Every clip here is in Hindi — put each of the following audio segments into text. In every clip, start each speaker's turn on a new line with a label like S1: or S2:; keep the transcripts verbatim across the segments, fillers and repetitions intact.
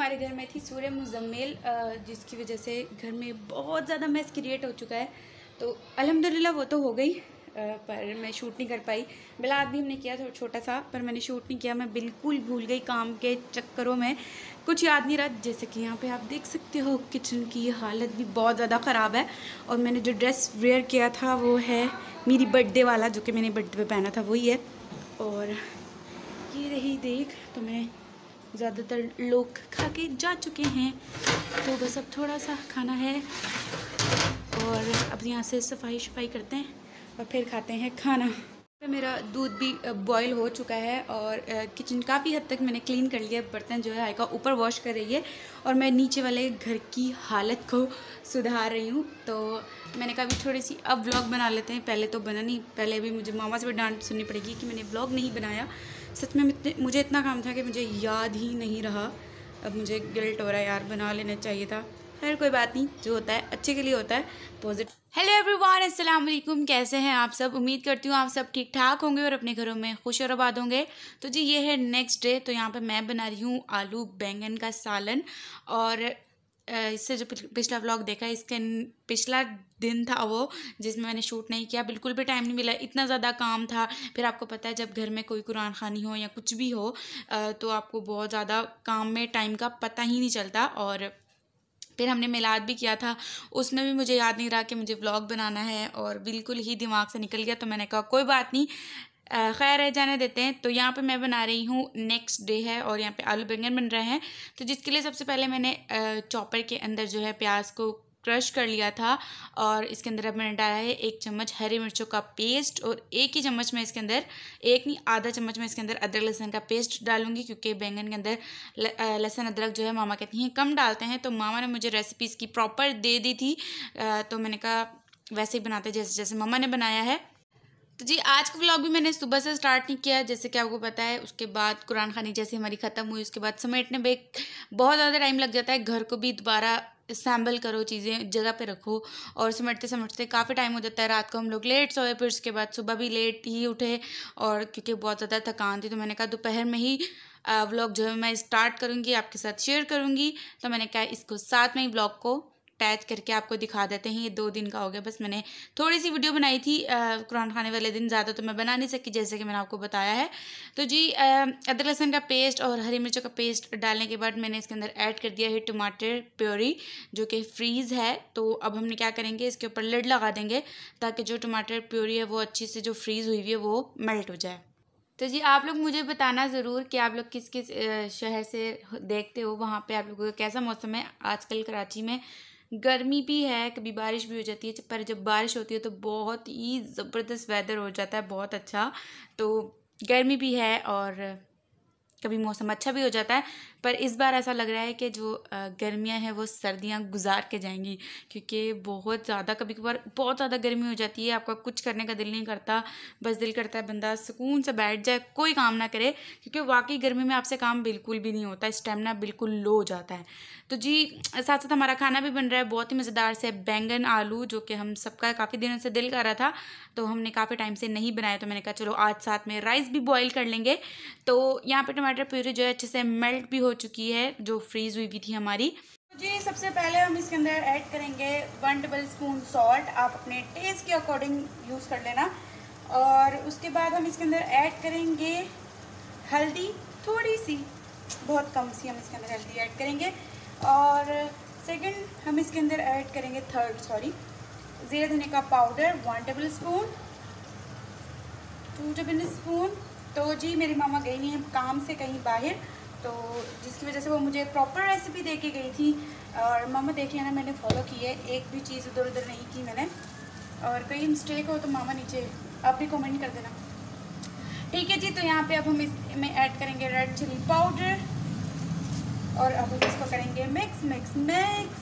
S1: हमारे घर में थी सूरह मुज़म्मिल, जिसकी वजह से घर में बहुत ज़्यादा मैस क्रिएट हो चुका है। तो अल्हम्दुलिल्लाह वो तो हो गई, पर मैं शूट नहीं कर पाई। मिलाद भी हमने किया थोड़ा छोटा सा, पर मैंने शूट नहीं किया। मैं बिल्कुल भूल गई काम के चक्करों में, कुछ याद नहीं रहा। जैसे कि यहाँ पे आप देख सकते हो किचन की हालत भी बहुत ज़्यादा ख़राब है। और मैंने जो ड्रेस वेयर किया था वो है मेरी बर्थडे वाला, जो कि मैंने बर्थडे पे पहना था वही है। और ये रही देख, तो मैं ज़्यादातर लोग खा के जा चुके हैं, तो बस अब थोड़ा सा खाना है और अब यहाँ से सफाई शफाई करते हैं और फिर खाते हैं खाना। मेरा दूध भी बॉईल हो चुका है और किचन काफ़ी हद तक मैंने क्लीन कर लिया। बर्तन जो है आयका ऊपर वॉश कर रही है और मैं नीचे वाले घर की हालत को सुधार रही हूँ। तो मैंने कहा भी थोड़ी सी अब व्लॉग बना लेते हैं। पहले तो बना नहीं, पहले भी मुझे मामा से भी डांट सुननी पड़ेगी कि मैंने व्लॉग नहीं बनाया। सच में मुझे इतना काम था कि मुझे याद ही नहीं रहा। अब मुझे गिल्ट हो रहा है यार, बना लेना चाहिए था। खैर कोई बात नहीं, जो होता है अच्छे के लिए होता है, पॉजिटिव। हेलो एवरीवन, अस्सलाम वालेकुम। कैसे हैं आप सब? उम्मीद करती हूँ आप सब ठीक ठाक होंगे और अपने घरों में खुश और आबाद होंगे। तो जी ये है नेक्स्ट डे। तो यहाँ पे मैं बना रही हूँ आलू बैंगन का सालन। और इससे जो पिछला व्लॉग देखा, इसके पिछला दिन था वो जिसमें मैंने शूट नहीं किया, बिल्कुल भी टाइम नहीं मिला, इतना ज़्यादा काम था। फिर आपको पता है जब घर में कोई कुरान खानी हो या कुछ भी हो तो आपको बहुत ज़्यादा काम में टाइम का पता ही नहीं चलता। और फिर हमने मिलाद भी किया था, उसमें भी मुझे याद नहीं रहा कि मुझे व्लॉग बनाना है और बिल्कुल ही दिमाग से निकल गया। तो मैंने कहा कोई बात नहीं, खैर है, जाने देते हैं। तो यहाँ पे मैं बना रही हूँ, नेक्स्ट डे है और यहाँ पे आलू बैंगन बन रहे हैं। तो जिसके लिए सबसे पहले मैंने चॉपर के अंदर जो है प्याज को क्रश कर लिया था और इसके अंदर अब मैंने डाला है एक चम्मच हरी मिर्चों का पेस्ट और एक ही चम्मच में इसके अंदर, एक नहीं आधा चम्मच में इसके अंदर अदरक लहसुन का पेस्ट डालूंगी, क्योंकि बैंगन के अंदर लहसुन अदरक जो है मामा कहती हैं कम डालते हैं। तो मामा ने मुझे रेसिपी इसकी प्रॉपर दे दी थी, तो मैंने कहा वैसे ही बनाते जैसे जैसे मामा ने बनाया है। तो जी आज का व्लॉग भी मैंने सुबह से स्टार्ट नहीं किया, जैसे कि आपको पता है। उसके बाद कुरान खानी जैसे हमारी ख़त्म हुई, उसके बाद समेटने में बहुत ज़्यादा टाइम लग जाता है। घर को भी दोबारा असैम्बल करो, चीज़ें जगह पे रखो और समेटते समेटते काफ़ी टाइम हो जाता है। रात को हम लोग लेट सोए, फिर उसके बाद सुबह भी लेट ही उठे और क्योंकि बहुत ज़्यादा थकान थी। तो मैंने कहा दोपहर में ही व्लॉग जो है मैं स्टार्ट करूँगी, आपके साथ शेयर करूँगी। तो मैंने कहा इसको साथ में ही व्लॉग को अटैच करके आपको दिखा देते हैं। ये दो दिन का हो गया, बस मैंने थोड़ी सी वीडियो बनाई थी कुरान खाने वाले दिन, ज़्यादा तो मैं बना नहीं सकी जैसे कि मैंने आपको बताया है। तो जी अदरक लहसुन का पेस्ट और हरी मिर्चों का पेस्ट डालने के बाद मैंने इसके अंदर ऐड कर दिया है टमाटर प्योरी, जो कि फ्रीज़ है। तो अब हमने क्या करेंगे, इसके ऊपर लिड लगा देंगे ताकि जो टमाटर प्योरी है वो अच्छी से जो फ्रीज़ हुई हुई है वो मेल्ट हो जाए। तो जी आप लोग मुझे बताना ज़रूर कि आप लोग किस किस शहर से देखते हो, वहाँ पे आप लोगों का कैसा मौसम है। आजकल कराची में गर्मी भी है, कभी बारिश भी हो जाती है, पर जब बारिश होती है तो बहुत ही ज़बरदस्त वेदर हो जाता है, बहुत अच्छा। तो गर्मी भी है और कभी मौसम अच्छा भी हो जाता है, पर इस बार ऐसा लग रहा है कि जो गर्मियां हैं वो सर्दियां गुजार के जाएंगी, क्योंकि बहुत ज़्यादा कभी कभार बहुत ज़्यादा गर्मी हो जाती है, आपका कुछ करने का दिल नहीं करता, बस दिल करता है बंदा सुकून से बैठ जाए, कोई काम ना करे, क्योंकि वाकई गर्मी में आपसे काम बिल्कुल भी नहीं होता, स्टेमिना बिल्कुल लो हो जाता है। तो जी साथ साथ हमारा खाना भी बन रहा है बहुत ही मज़ेदार से, बैंगन आलू, जो कि हम सबका काफ़ी दिनों से दिल कर रहा था, तो हमने काफ़ी टाइम से नहीं बनाया। तो मैंने कहा चलो आज साथ में राइस भी बॉईल कर लेंगे। तो यहाँ पे टमाटर प्यूरी जो है अच्छे से मेल्ट भी हो चुकी है, जो फ्रीज़ हुई भी थी हमारी। तो जी सबसे पहले हम इसके अंदर ऐड करेंगे वन टेबल स्पून सॉल्ट, आप अपने टेस्ट के अकॉर्डिंग यूज़ कर लेना। और उसके बाद हम इसके अंदर ऐड करेंगे हल्दी, थोड़ी सी, बहुत कम सी हम इसके अंदर हल्दी ऐड करेंगे। और सेकंड हम इसके अंदर ऐड करेंगे, थर्ड सॉरी, ज़ीरा धनिया का powder one tablespoon, two tablespoon. तो जी मेरी मामा गई नहीं है काम से कहीं बाहर, तो जिसकी वजह से वो मुझे प्रॉपर रेसिपी दे के गई थी। और मामा देख लेना मैंने फॉलो की है, एक भी चीज़ इधर उधर नहीं की मैंने। और कोई मिस्टेक हो तो मामा नीचे आप भी कमेंट कर देना, ठीक है जी। तो यहाँ पे अब हम इसमें ऐड करेंगे रेड चिली पाउडर और अब हम इसको करेंगे मिक्स मिक्स मिक्स।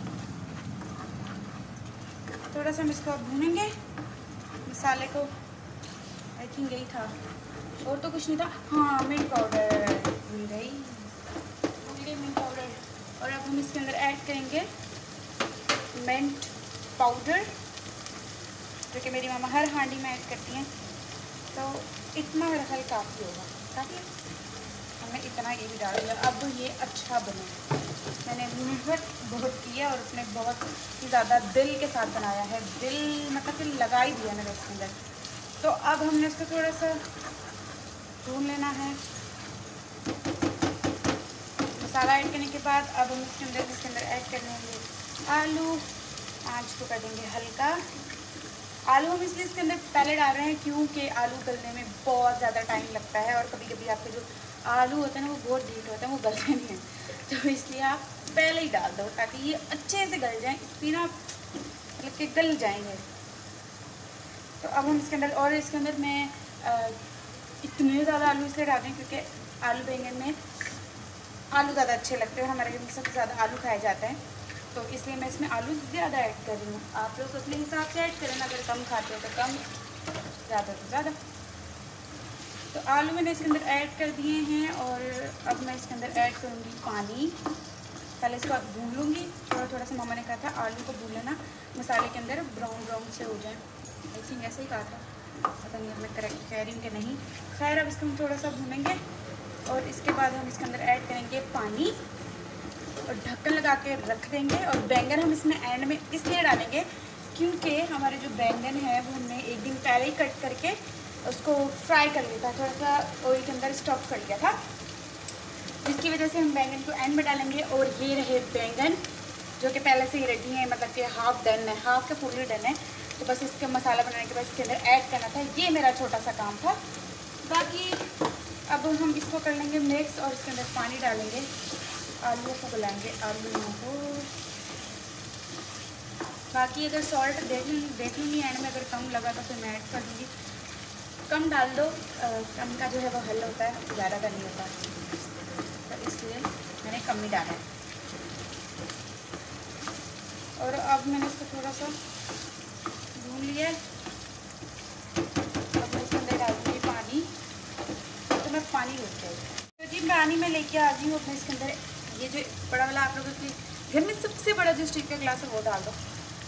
S1: थोड़ा सा हम इसको भूनेंगे मसाले को, आई थिंक यही था और तो कुछ नहीं था, हाँ मिर्च पाउडर भूल गई, भूल गई मिर्च पाउडर। और अब हम इसके अंदर ऐड करेंगे मिंट पाउडर, जो कि मेरी मामा हर हांडी में ऐड करती हैं। तो इतना मेरा ख्याल काफ़ी होगा, काफ़ी हमने इतना ये भी डाल दिया। अब ये अच्छा बने, मैंने मेहनत बहुत की है और उसने बहुत ही ज़्यादा दिल के साथ बनाया है, दिल मतलब कि लगा ही दिया मैंने इसके अंदर। तो अब हमने इसको थोड़ा सा भून लेना है। मसाला ऐड करने के बाद अब हम इसके अंदर इसके अंदर ऐड कर देंगे आलू। आँच को कर देंगे हल्का। आलू हम इसलिए इसके अंदर पहले डाल रहे हैं क्योंकि आलू गलने में बहुत ज़्यादा टाइम लगता है और कभी कभी आपके जो आलू होते हैं ना वो बहुत ढीठ होते हैं, वो गलते नहीं हैं, तो इसलिए आप पहले ही डाल दो ताकि ये अच्छे से गल जाएँ, इसकी ना मतलब कि गल जाएंगे। तो अब हम इसके अंदर और इसके अंदर मैं आ, इतने ज़्यादा आलू इसलिए डाल रही हूँ क्योंकि आलू बैंगन में आलू ज़्यादा अच्छे लगते हैं, हमारे घर में सबसे ज़्यादा आलू खाया जाता है, तो इसलिए मैं इसमें आलू ज़्यादा ऐड कर रही हूँ। आप लोग अपने हिसाब से ऐड करें, अगर कम खाते हो तो कम, ज़्यादा तो ज़्यादा। तो आलू मैंने इसके अंदर ऐड कर दिए हैं और अब मैं इसके अंदर ऐड करूँगी पानी। पहले इसको भून लूँगी थोड़ा थोड़ा सा। मामा ने कहा था आलू को भून लेना मसाले के अंदर ब्राउन ब्राउन से हो जाए, आई थिंक ऐसे ही कहा था, पता नहीं अब मैं करेक्ट कह रही हूँ कि नहीं। खैर अब इसको हम थोड़ा सा भूनेंगे और इसके बाद हम इसके अंदर ऐड करेंगे पानी और ढक्कन लगा के रख देंगे। और बैंगन हम इसमें एंड में इसलिए डालेंगे क्योंकि हमारे जो बैंगन है वो हमने एक दिन पहले ही कट करके उसको फ्राई कर लिया था, थोड़ा सा ऑयल के अंदर स्टफ कर लिया था, जिसकी वजह से हम बैंगन को एंड में डालेंगे। और ये रहे बैंगन जो कि पहले से ही रेडी है, मतलब कि हाफ डन है, हाफ के फुली डन है। तो बस इसका मसाला बनाने के बाद इसके अंदर ऐड करना था, ये मेरा छोटा सा काम था। बाकी अब हम इसको कर लेंगे मिक्स और इसके अंदर पानी डालेंगे, आलू को गलाएंगे आलू को। बाकी अगर सॉल्ट देख देख लूँगी एंड में, अगर कम लगा तो फिर मैं ऐड कर दूँगी। कम डाल दो, आ, कम का जो है वो हल होता है, ज़्यादा का नहीं होता, तो इसलिए मैंने कम ही डाला है। और अब मैंने इसको थोड़ा सा भून लिया। अब मैं इसके अंदर डाल दूँगी पानी, तो मैं पानी लेके आई तो जी पानी में लेके आ गई हूँ अपने इसके अंदर। ये जो बड़ा वाला आप लोगों के घर में सबसे बड़ा जो स्टील का ग्लास है वो डाल दो,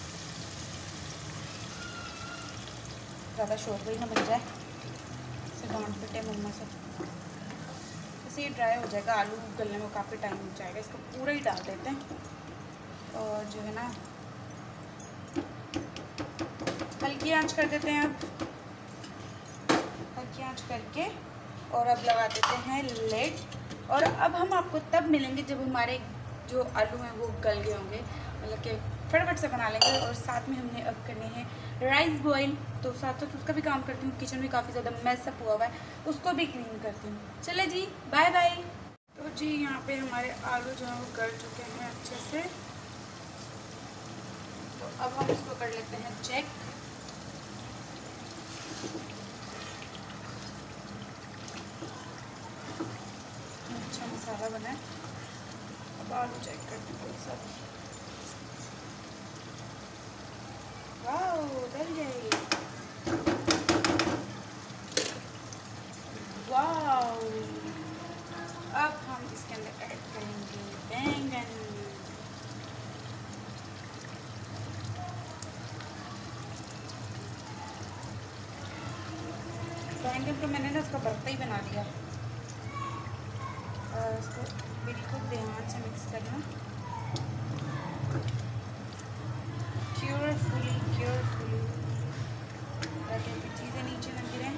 S1: ज़्यादा शोर भी ना बन जाए, इसे डांट पिटे मम्मा से। ऐसे ये ड्राई हो जाएगा, आलू गलने में काफ़ी टाइम लग जाएगा। इसको पूरा ही डाल देते हैं और जो है ना हल्की आंच कर देते हैं। अब हल्की आंच करके और अब लगा देते हैं लिड। और अब हम आपको तब मिलेंगे जब हमारे जो आलू हैं वो गल गए होंगे, मतलब कि फटाफट से बना लेंगे। और साथ में हमने अब करने हैं राइस बॉईल, तो साथ साथ उसका भी काम करती हूँ। किचन भी काफ़ी ज़्यादा मैसअप हुआ हुआ है, उसको भी क्लीन करती हूँ। चले जी बाय बाय। तो जी यहाँ पे हमारे आलू जो है वो गल चुके हैं अच्छे से, तो अब हम इसको कर लेते हैं चेक। अच्छा मसाला बना है, अब आलू चेक करते हैं सब। वाओ डल गई, वाओ। अब हम इसके अंदर ऐड करेंगे बैंगन। बैंगन को मैंने ना उसका भरता ही बना दिया। और इसको बिल्कुल ध्यान से मिक्स करना, केयरफुली केयरफुली, ताकि चीज़ें नीचे न गिरें।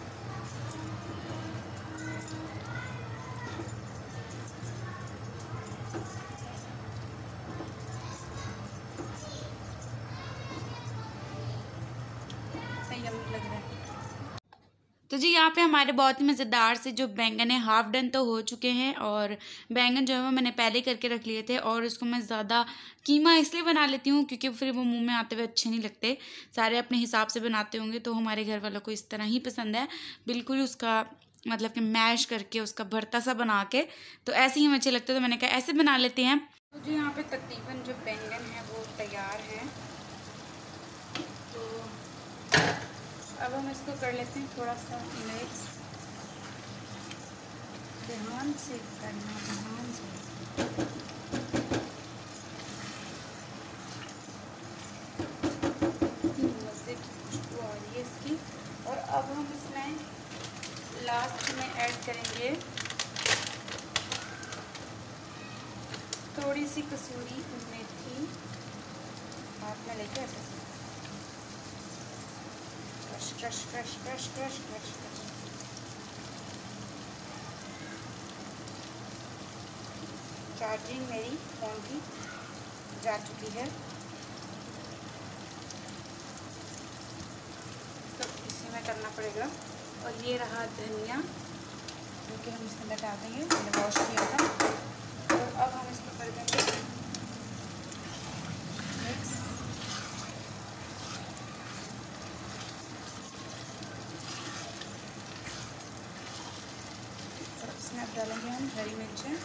S1: यम्मी लग रहा है। तो जी यहाँ पे हमारे बहुत ही मज़ेदार से जो बैंगन है हाफ डन तो हो चुके हैं। और बैंगन जो है वो मैंने पहले करके रख लिए थे। और इसको मैं ज़्यादा कीमा इसलिए बना लेती हूँ क्योंकि फिर वो मुंह में आते हुए अच्छे नहीं लगते। सारे अपने हिसाब से बनाते होंगे, तो हमारे घर वालों को इस तरह ही पसंद है, बिल्कुल उसका मतलब कि मैश करके उसका भरता सा बना के, तो ऐसे ही अच्छे लगते हैं। तो मैंने कहा ऐसे बना लेते हैं। तो जी यहाँ पे तकरीबन जो बैंगन है वो तैयार है। तो अब हम इसको कर लेते हैं थोड़ा सा मिक्स, ध्यान से करना, ध्यान से। मज़े की खुशबू आ रही है इसकी। और अब हम इसमें लास्ट में ऐड करेंगे थोड़ी सी कसूरी मेथी हाथ में लेके ऐसे crush crush crush crush crush crush crush. Charging मेरी फ़ोन की जा चुकी है, तो इसी में करना पड़ेगा। और ये रहा धनिया जो कि हम इसके अंदर डाल देंगे, मैंने वॉश किया था। और अब हम इसको कर देंगे मिक्स। और इसमें अब डालेंगे हम हरी मिर्चें,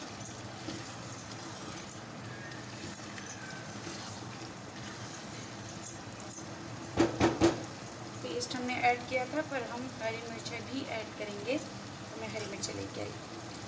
S1: पेस्ट हमने ऐड किया था पर हम हरी मिर्चें भी ऐड करेंगे, तो मैं हरी मिर्चें लेके आई।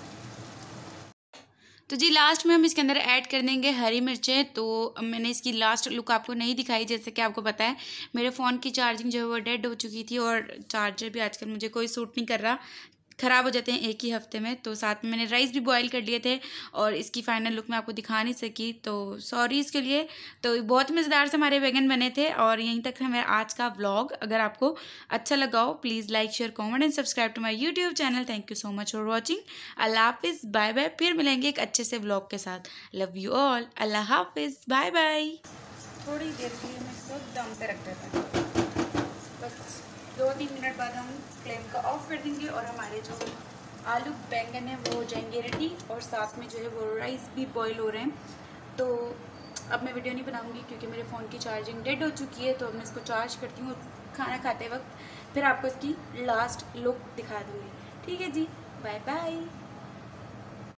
S1: तो जी लास्ट में हम इसके अंदर ऐड कर देंगे हरी मिर्चें। तो मैंने इसकी लास्ट लुक आपको नहीं दिखाई, जैसे कि आपको पता है मेरे फ़ोन की चार्जिंग जो है वो डेड हो चुकी थी और चार्जर भी आजकल मुझे कोई सूट नहीं कर रहा, ख़राब हो जाते हैं एक ही हफ्ते में। तो साथ में मैंने राइस भी बॉईल कर लिए थे और इसकी फ़ाइनल लुक मैं आपको दिखा नहीं सकी, तो सॉरी इसके लिए। तो बहुत मज़ेदार से हमारे बैगन बने थे और यहीं तक है मेरा आज का व्लॉग। अगर आपको अच्छा लगा हो please like share comment and subscribe to my YouTube channel. Thank you so much for watching. अल्लाह हाफिज़, बाय बाय। फिर मिलेंगे एक अच्छे से व्लॉग के साथ। लव यू ऑल, अल्लाह हाफिज़, बाय बाय। थोड़ी देर के लिए मैं इसको दम पे रख देता हूँ, बस दो तीन मिनट बाद हम फ्लेम का ऑफ कर देंगे और हमारे जो आलू बैंगन है वो हो जाएंगे रेडी। और साथ में जो है वो राइस भी बॉईल हो रहे हैं। तो अब मैं वीडियो नहीं बनाऊंगी क्योंकि मेरे फ़ोन की चार्जिंग डेड हो चुकी है, तो अब मैं इसको चार्ज करती हूँ खाना खाते वक्त, फिर आपको इसकी लास्ट लुक दिखा दूँगी। ठीक है जी, बाय बाय।